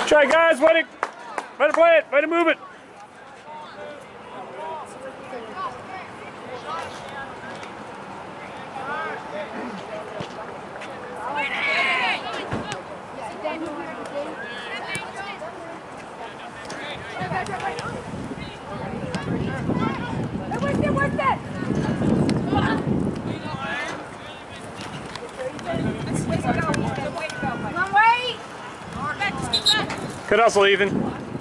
Try, guys. Way to play it. Way to move it. Good hustle, Ethan.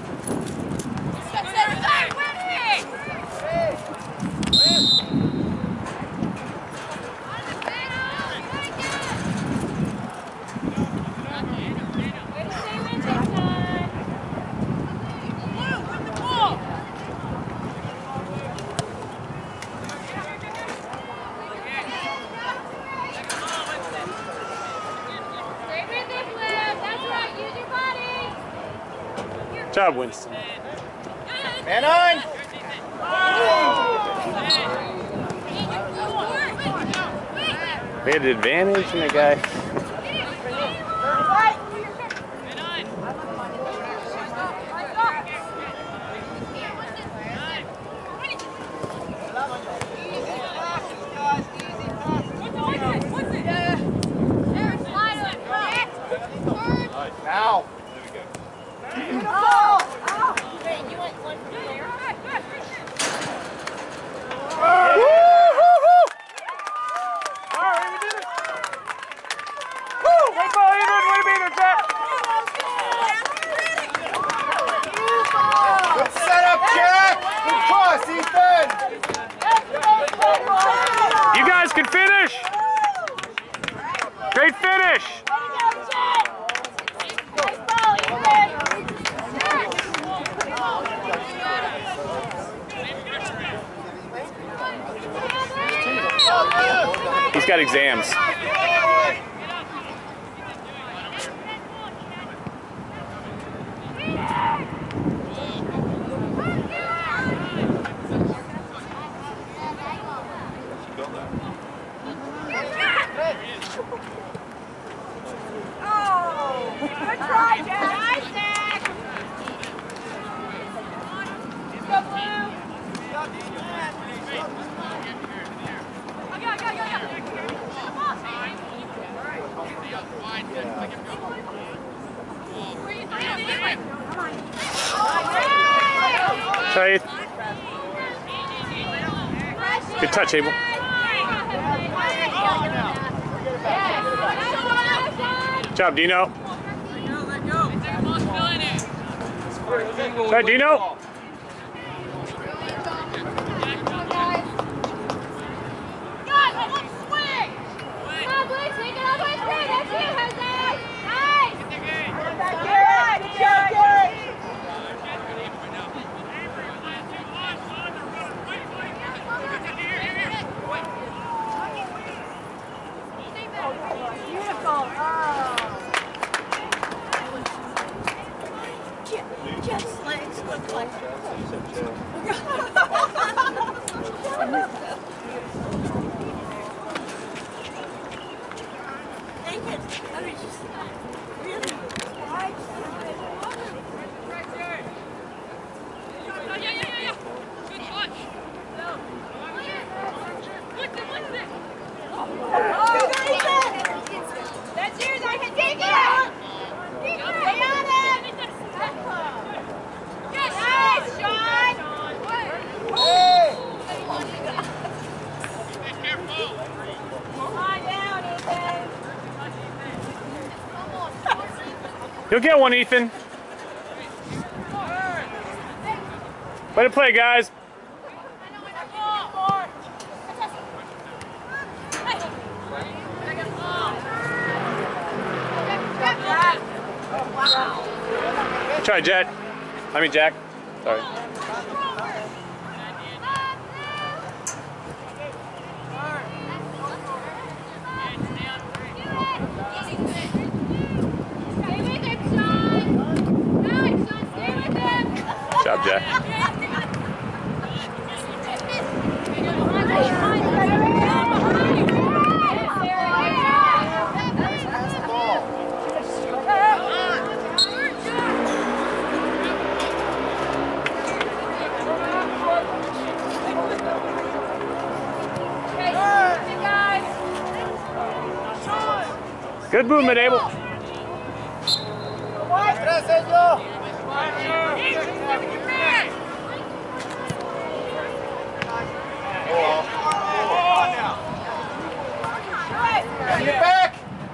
Good job, Winston. Man on! They had the advantage from the guy. Now! You guys can finish! Great finish! He's got exams. Good try, Jack. Nice, Jack. Go, Blue. Try it. Good touch, Abel. Good job, Dino. Try, Dino. Just legs look like naked. I mean, just really wide. Yeah. Good touch. That's yours. I can take it. Stay on it. Nice, Sean! Hey! Be careful! Lie down, Ethan! You'll get one, Ethan. Way to play, guys. Try, Jet. I mean, Jack. Sorry. Good job, Jack. Good movement, Abel. Get back!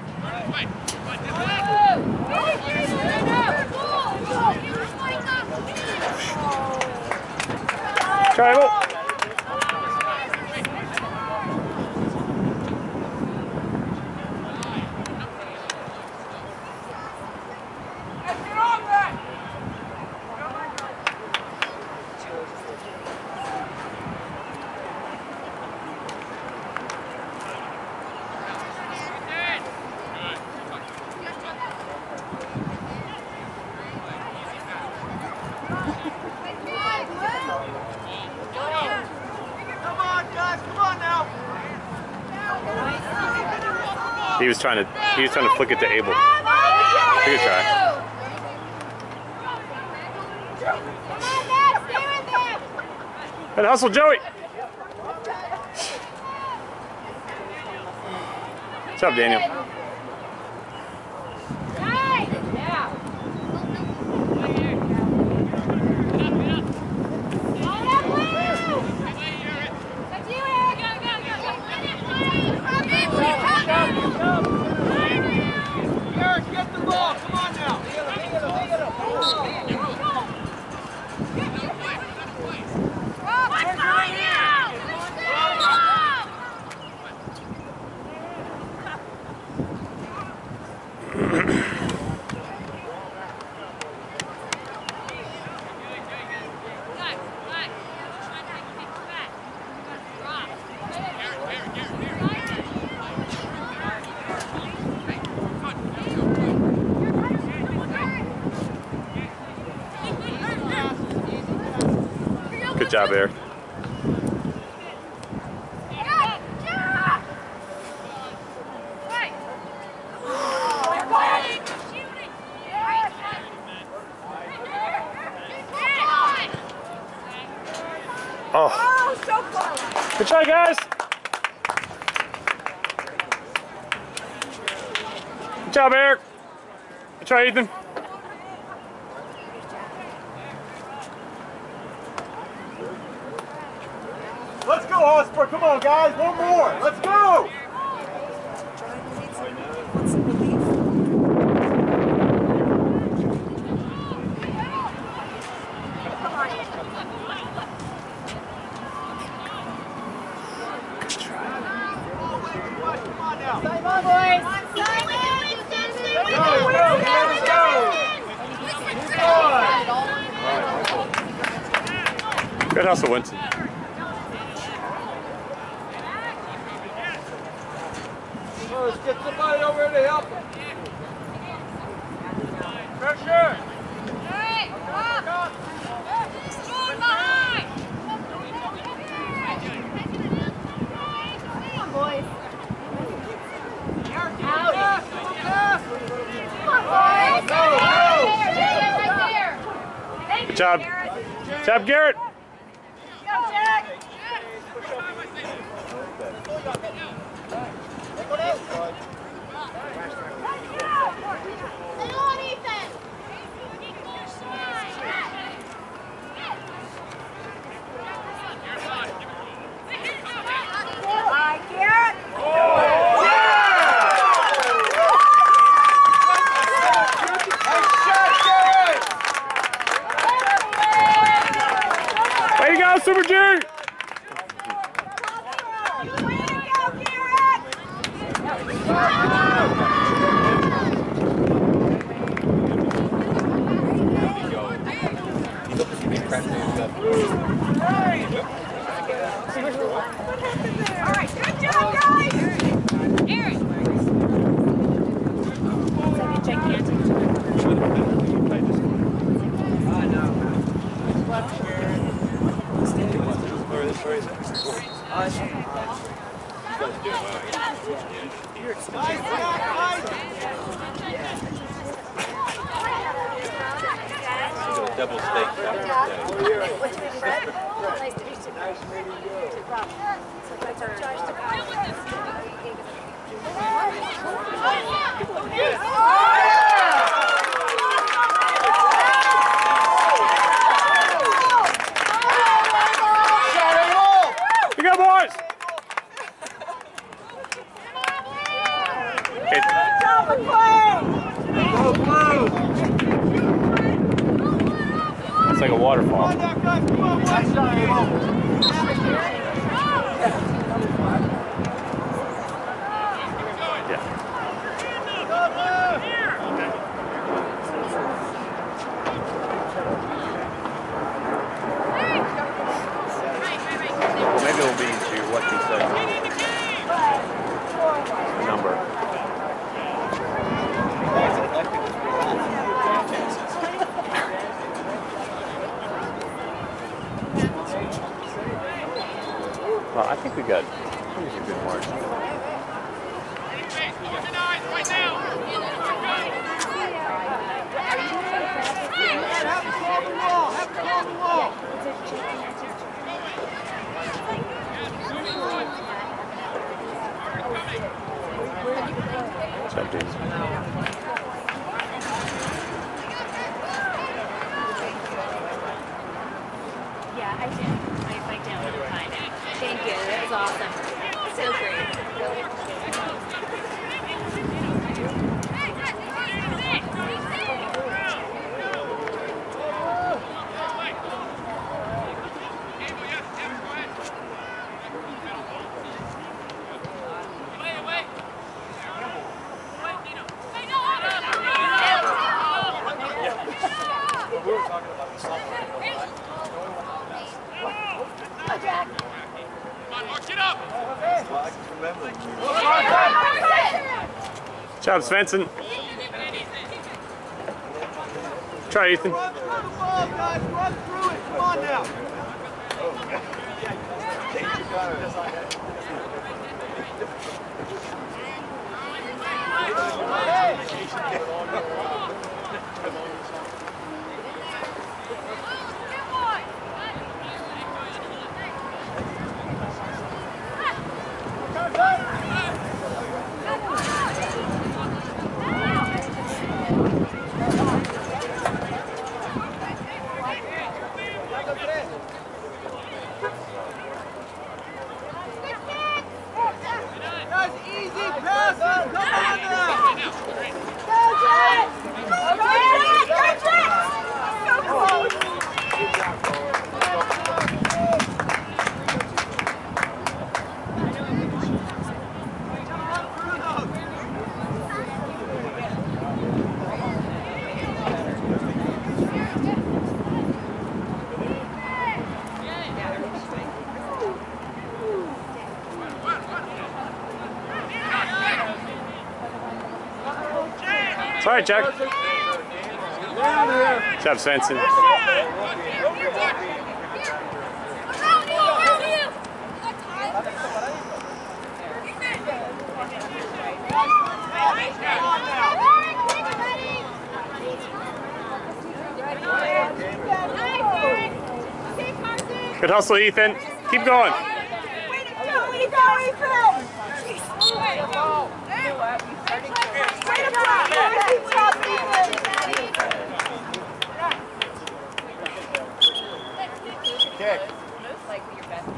Try Abel. He was trying to flick it to Abel. Good try. Good hustle, Joey. Good job, Daniel. Good job, Eric. Oh, so close. Good try, guys. Good job, Eric. Good try, Ethan. Let's go, Hotspur. Come on, guys. One more. Let's go. Good hustle, Winston. Let's get somebody over here to help him. Pressure. Hey, up. Shoot behind. Come on, boys. Out. Come on, boys. Go. Right there. Thank Good you, job. Garrett. Good job, Garrett. Go, Jack. Stay on, Ethan. Bye, Garrett. Way to go, Super G! All right, good job, guys. Aaron. Double steak. Nice to meet you. Nice meeting you. You go, boys! Okay. It's like a waterfall. Maybe it'll be to what you said. Number. Well, I think we got a good margin. Yeah, I did. I like down the line. Thank you. That was awesome. So great. Really appreciate Good job, Svensson. Try, Ethan. Run through the ball, guys. Run through it. Come on now. Guys, easy passes. Come on now. It's all right, Jack. Good job, Svensson. Good hustle, Ethan. Keep going. Kick. Most likely your best.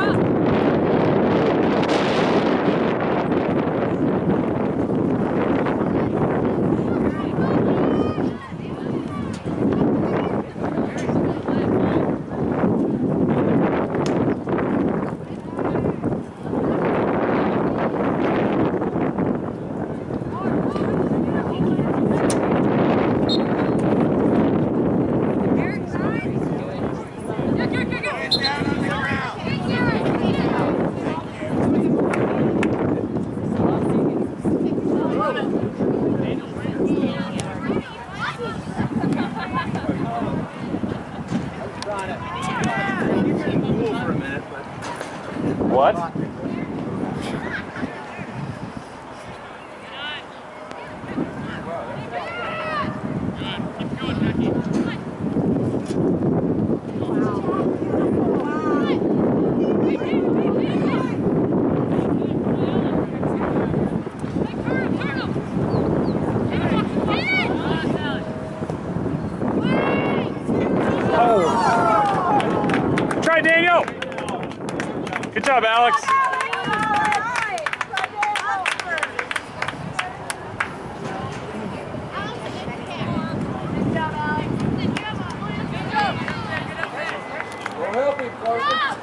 What? Good job, Alex. Go help him, Carson.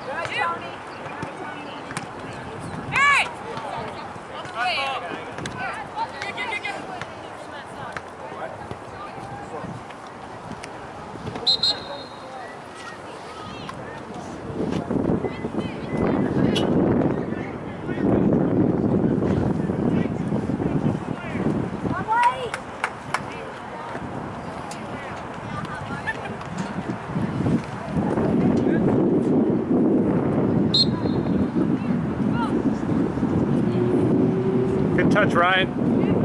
Good touch, Ryan.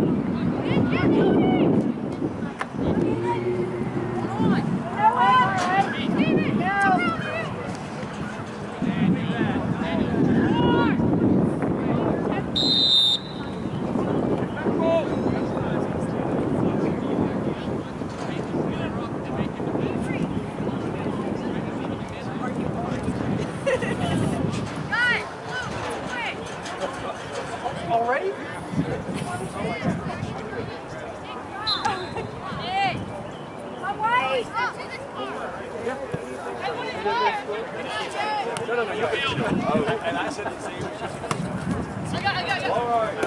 Already? No, you can. Oh, and I said the same. I got. All right.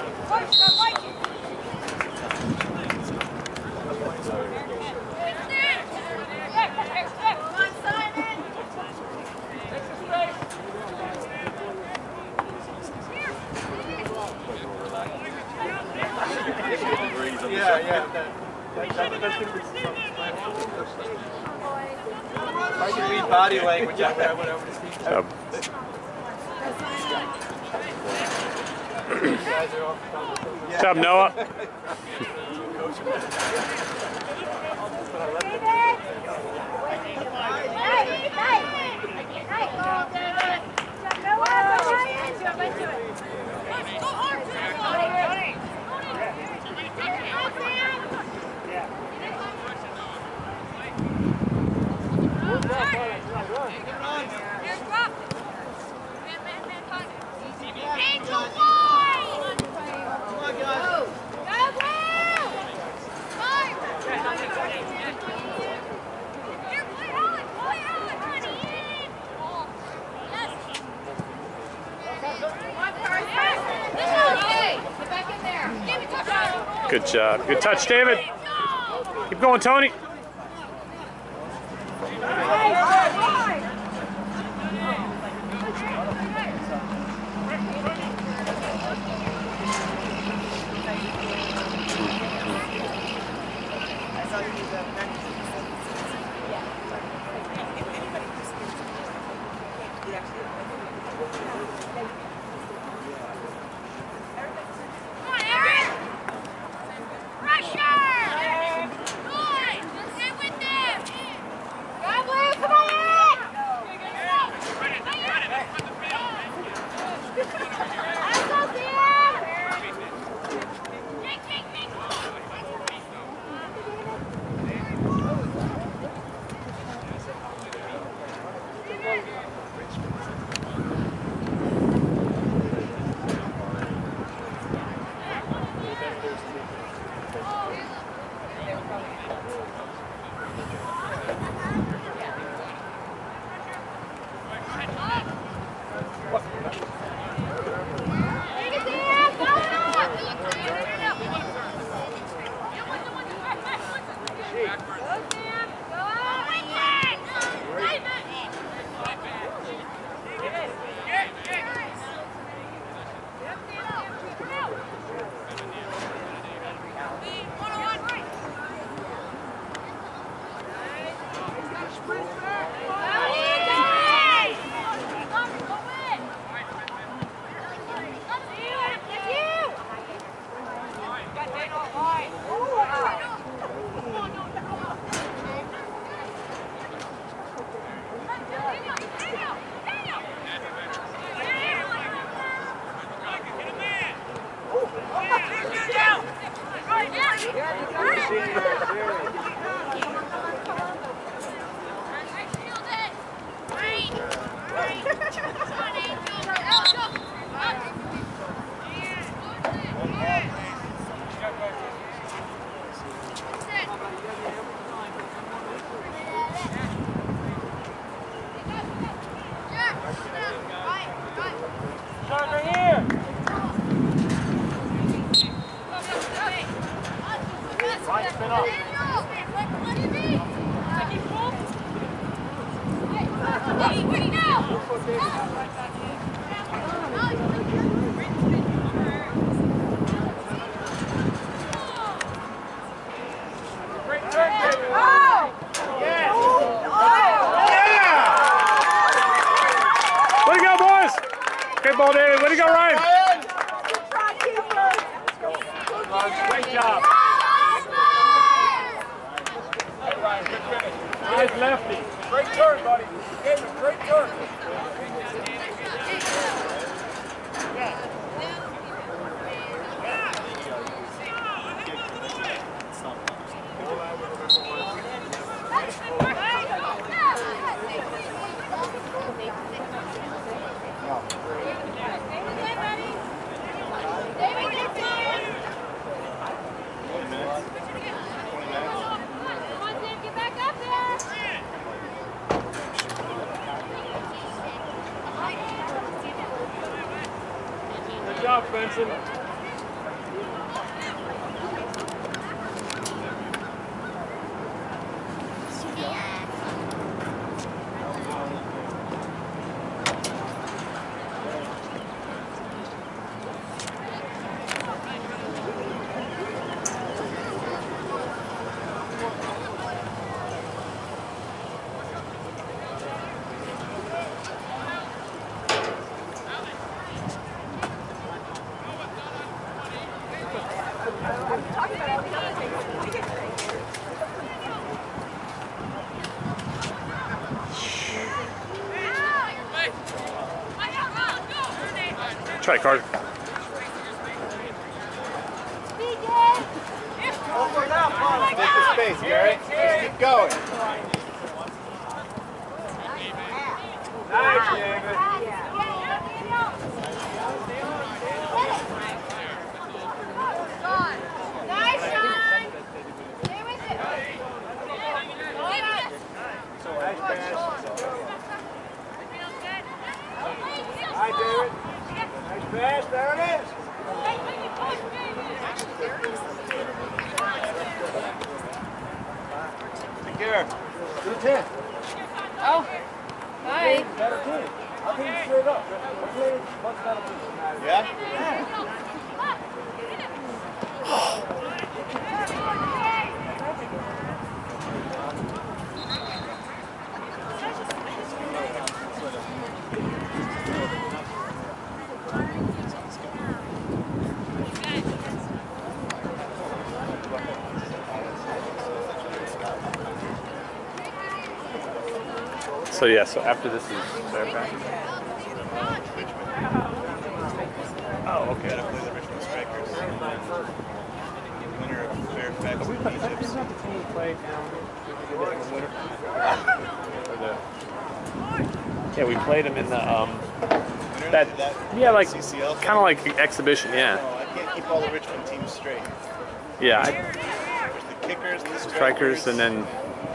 Yeah. I can read body language out there, whatever this means. Good job, Noah. Good job. Good touch, David. Keep going, Tony. Way to go, boys! Good ball, David. Way to go, Ryan. Great job. Nice lefty. Great turn, buddy. Great turn. Good job, Benson. Try, Carter. Open up, Take the space, Gary. Just keep going. Nice, David. Nice, Sean. Stay with it. Nice pass. Hi, David. Nice pass. There it is. Take care. Good 10. Oh. Hi. Better team. I'll take it straight up. We're playing much better team. Yeah? So yeah, so after this is Fairfax. Oh, okay. Gotta play the Richmond Strikers. Winner of Fairfax and Egypt. Yeah, we played them in the That, yeah, like CCL kind of like exhibition, yeah. Oh, I can't keep all the Richmond teams straight. Yeah, There's the kickers, the strikers, and then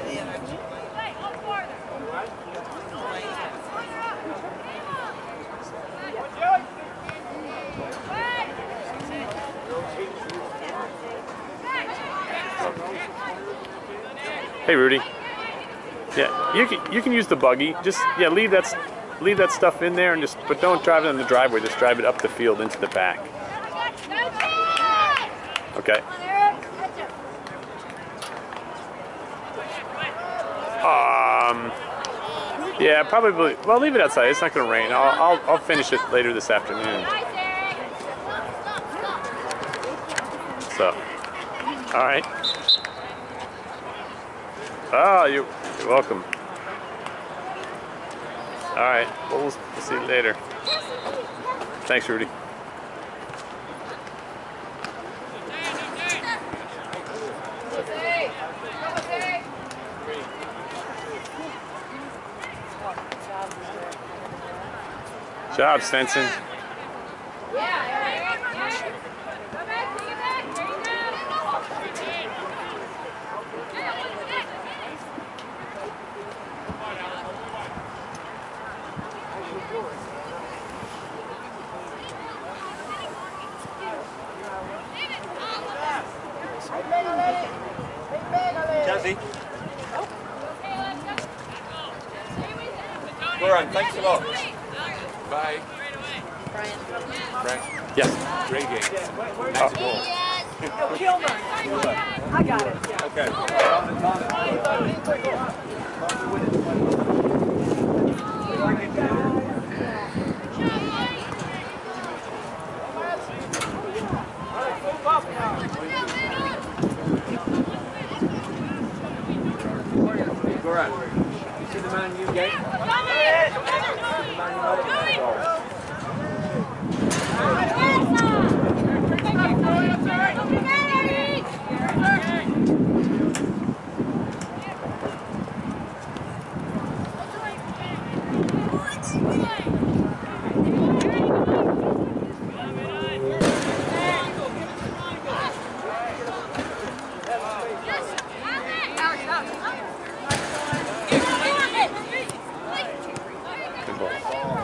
hey, Rudy. Yeah, you can use the buggy. Just leave that stuff in there and but don't drive it in the driveway. Just drive it up the field into the back. Okay. Yeah, probably. Well, leave it outside. It's not going to rain. I'll finish it later this afternoon. So, all right. Oh, you're welcome. All right. We'll see you later. Thanks, Rudy. Good job, Stenson. Ready? Goran, thanks a lot. Bye. Brian. Frank. Yes. Great game. Oh. I got it. Okay. Goran, you see the Man U game? Good ball.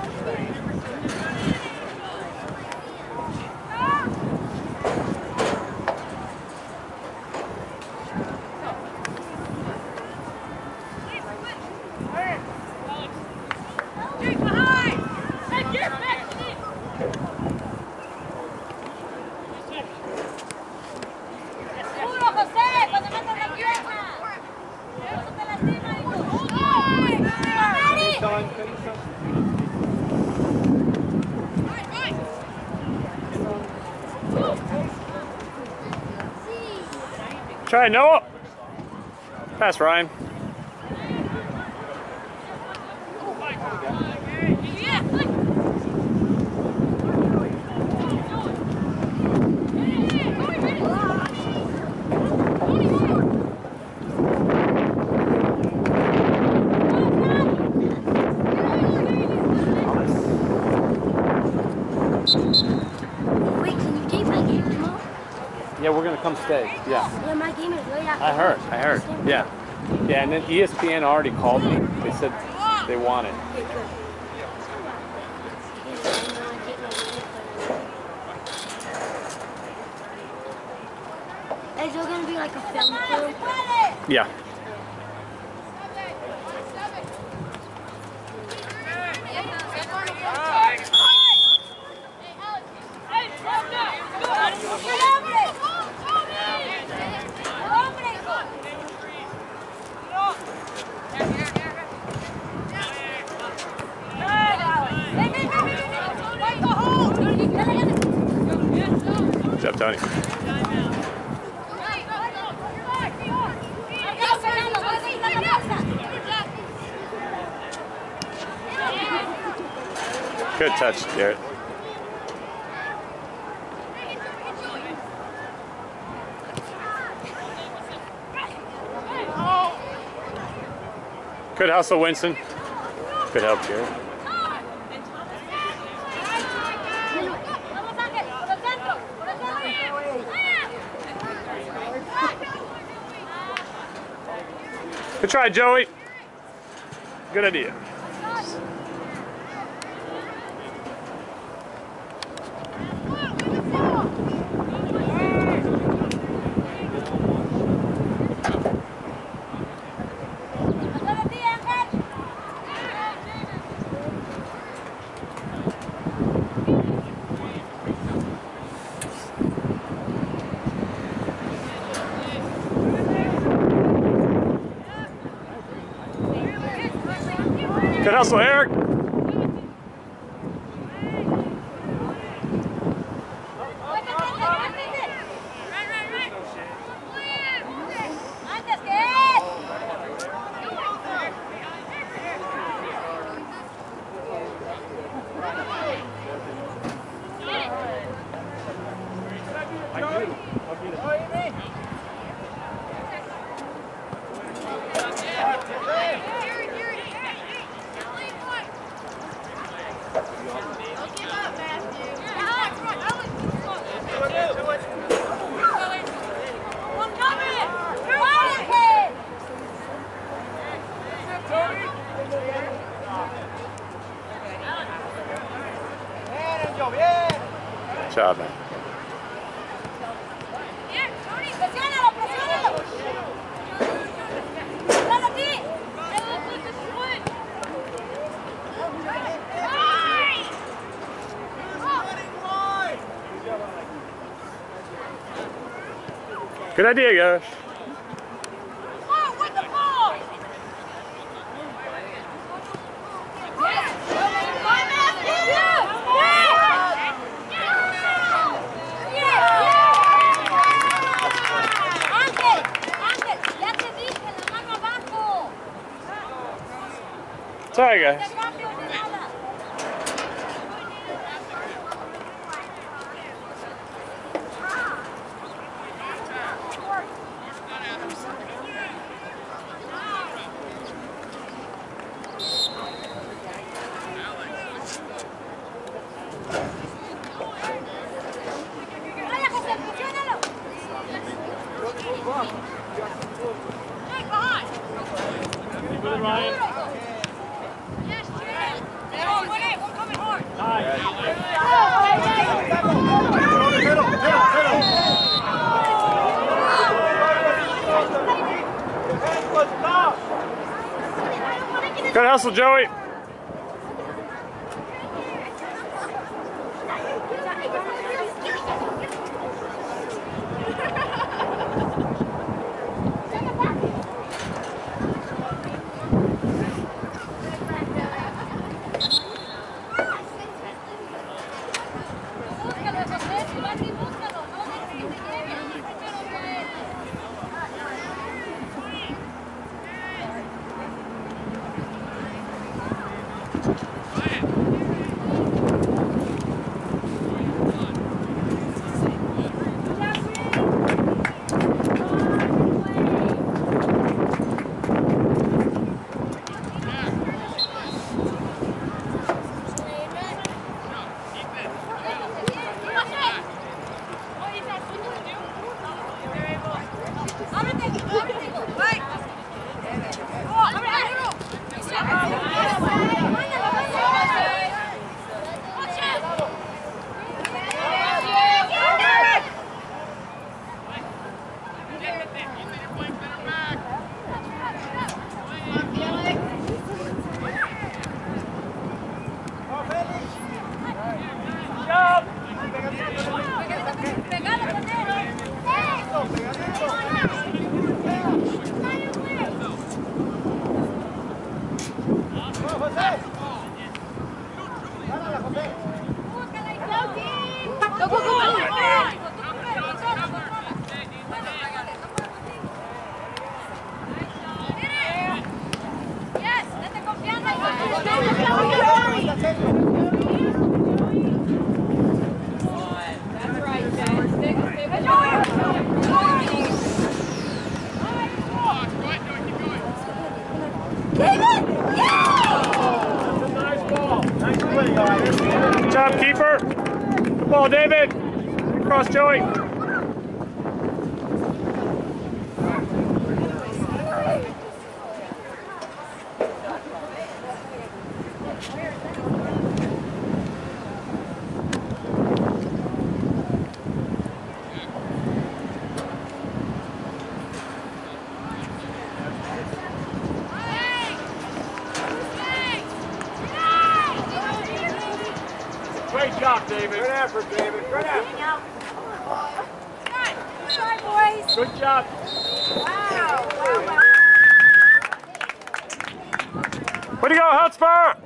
Try Noah. Pass Ryan. Wait, can you take my game tomorrow? Yeah, we're gonna come stay. Yeah. Yeah, my game is right after. I heard. Yeah. Yeah, and then ESPN already called me. They said they want it. Okay, good. Is there gonna be like a film crew? Yeah. Good job, Tony. Good touch, Garrett. Good hustle, Winston. Good help, Garrett. Good try, Joey. Good idea. Good hustle, Eric. Good job, man. Good idea, guys. Sorry, guys. Good hustle, Joey. Good job, keeper. Good ball, David. Cross, Joey. Great job, David. Good effort, David. Good effort. Try, boys. Good job. Wow. Wow. Way to go, Hotspur!